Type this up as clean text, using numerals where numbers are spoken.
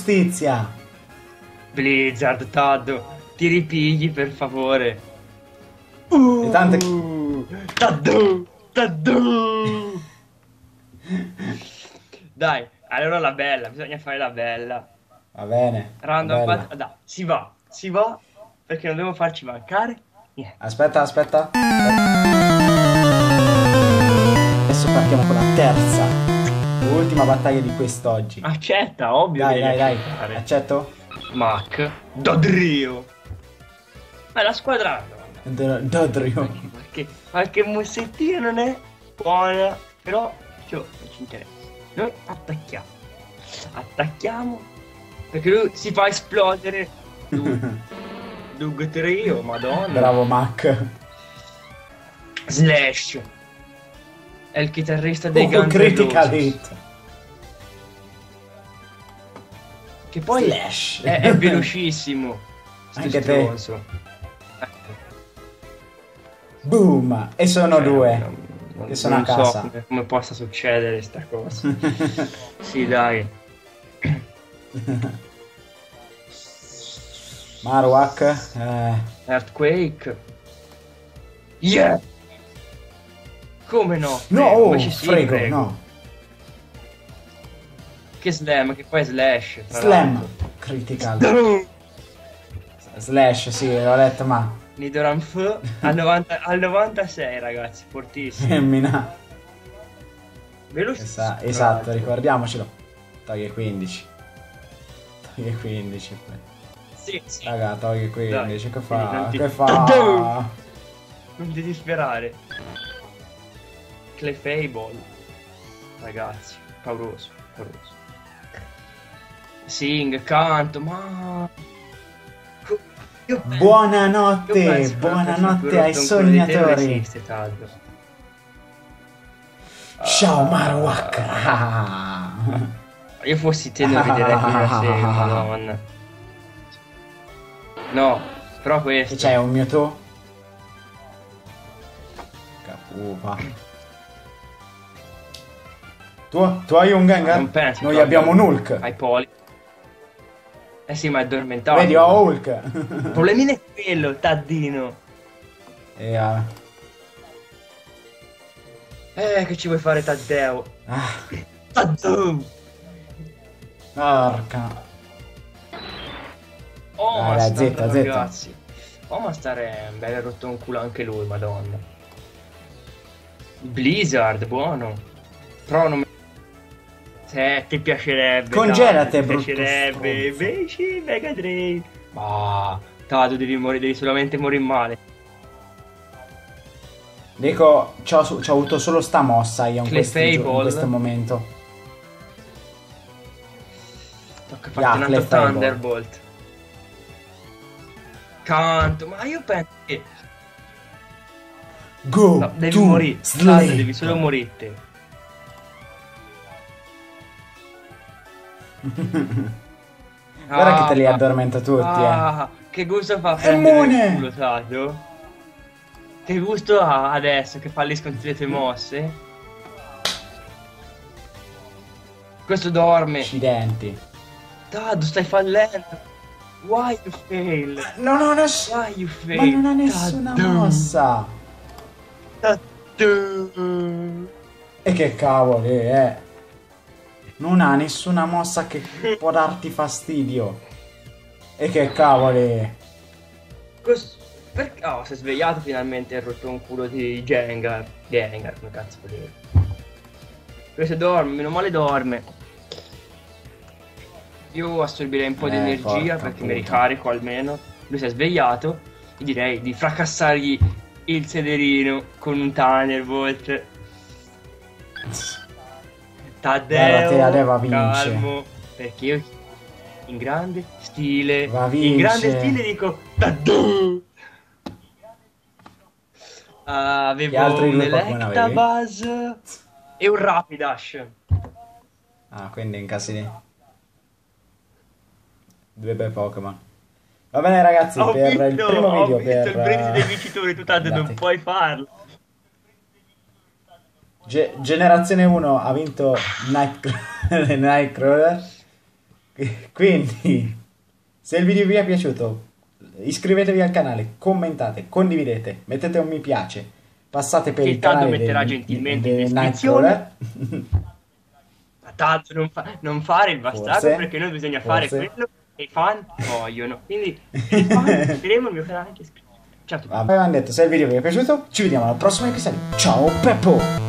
giustizia. Blizzard, Taddo, ti ripigli per favore. E tante... Taddo, Taddo. Dai, allora la bella, bisogna fare la bella. Va bene, va Random bella. dai, si va, perché non devo farci mancare niente. Aspetta, aspetta. Adesso partiamo con la terza, l'ultima battaglia di quest'oggi. Accetta, ovvio Dai, che dai, devi dai. accettare. Accetto? Mac, Dodrio. Ma è la squadra, Dodrio. qualche mussettina non è buona, però non ci interessa. Noi attacchiamo. Attacchiamo, perché lui si fa esplodere. Dug Trio, madonna. Bravo Mac. Slash. È il chitarrista dei Guns N' Critical Roses. hit. Che poi Slash. È velocissimo. Anche te. Stronzo. Boom. E sono due. Che sono a casa. Non so come possa succedere sta cosa. Sì, dai. Marowak. Earthquake. Yeah. Come no? No, Prego, oh, invece sì, frego, prego. no. Che slam, che poi è slash. Slam. Critical. Slash, sì, l'ho letto, ma... Nidoran F al 96, ragazzi, fortissimo. Femmina. Velocissimo. Esatto, ricordiamocelo. Toglie 15. Toglie 15. Sì, sì. Raga, toglie 15. Dai, Che fa? non ti- Che fa? Non ti disperare. Clefable. Ragazzi, pauroso, pauroso. Sing, canto, ma... Buonanotte, buonanotte ai sognatori. Esiste, Taddo. Ciao Marowak. Io fossi te non riderei più la serie, madonna. No, però Che questo. c'è, un Mewtwo? Capupa. Tu hai un Gengar? Non penso, Noi però, abbiamo un Hulk. Ai poli. Eh sì, ma è addormentato. Vedi, ho Hulk. Il problemino è quello, Taddino. Che ci vuoi fare, Taddeo? Taddeo! Porca. Omastar, zetta, ragazzi. Omastar è un bel rotto un culo anche lui, madonna. Blizzard, buono. Però non mi... ti piacerebbe. Congelate, ti brutto piacerebbe. stronzo. Beh, sì, Mega Drain. Ma Tado, devi morire, devi solamente morire male. Dico, c'ho avuto solo sta mossa io in Clefable. questo momento. Tocca farti un altro Clefable. Thunderbolt. Canto, ma io penso che... Go No, devi to morire. sleep. Tado, devi solo morire te. Guarda che te li addormenta tutti, Che gusto fa Immune! prendere il culo, Tado? Che gusto ha adesso che falliscono tutte le tue mosse? Questo dorme. Accidenti. Tado, stai fallendo. Why you fail? No, Why you fail? ma non ha nessuna Tado. mossa. Tado. E che cavoli, non ha nessuna mossa che può darti fastidio. E che cavoli. Perché? Oh, si è svegliato finalmente e ha rotto un culo di Gengar. Gengar, come cazzo vuol dire? Questo dorme, meno male dorme. Io assorbirei un po' di energia porca perché mi puta. ricarico almeno. Lui si è svegliato e direi di fracassargli il sederino con un Thunderbolt. Guarda te, Adeo va Taddeo, vince. calmo, perché io in grande stile, Va in grande vince. stile dico Taddeo. Che Avevo altri un due Pokémon avevi? Electabuzz e un Rapidash. Ah, quindi in casi di... Due bei Pokémon. Va bene ragazzi, Ho per il vinto, primo ho video vinto il brindisi dei per... vincitori, tu tanto non Andate. puoi farlo. Generazione 1 ha vinto Nightcrawler. Quindi, se il video vi è piaciuto, iscrivetevi al canale, commentate, condividete, mettete un mi piace, passate per Che il Taddo canale metterà gentilmente in descrizione. Ma Taddo non fare il bastardo, Forse, perché noi bisogna fare forse. quello che i fan vogliono. Quindi i fan metteremo il mio canale anche iscritto. Ciao a tutti. Avevamo detto, se il video vi è piaciuto, ci vediamo al prossimo episodio. Ciao Peppo!